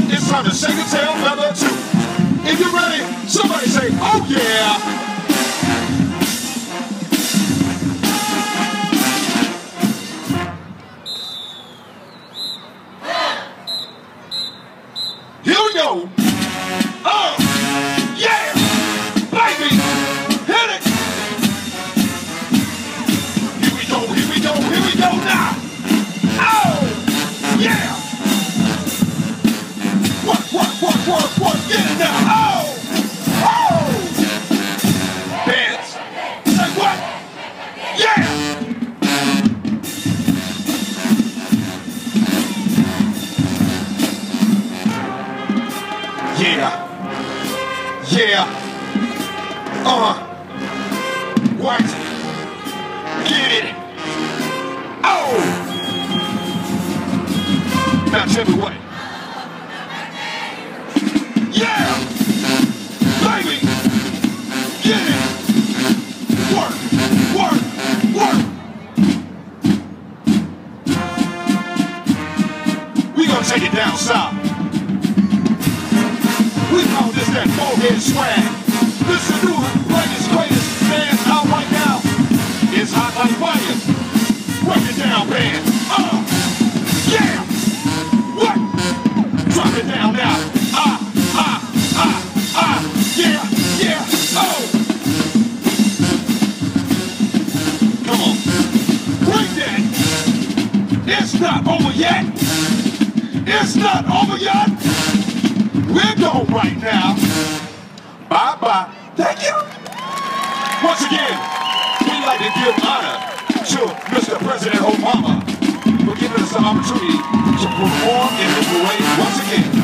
It's time to shake a tail feather too. If you're ready, somebody say, oh yeah. Here we go. Oh, yeah, baby, hit it. Here we go, here we go, here we go now. Oh, yeah. What, get it now. Oh, oh. Dance. Say what? Yeah. Yeah. Yeah. What? Get it. Oh. Now tell me what. Yeah. Baby. Get it. Work. Work. Work. We gonna take it down south. We call this that forehead swag. This is new, latest, greatest dance out right now. It's hot like fire. Work it down, band. Yeah. What? Drop it down now. Yeah, yeah. Oh. Come on. Break that. It's not over yet. It's not over yet. We're going right now. Bye-bye. Thank you. Once again, we'd like to give honor to Mr. President Obama for giving us the opportunity to perform in this way once again.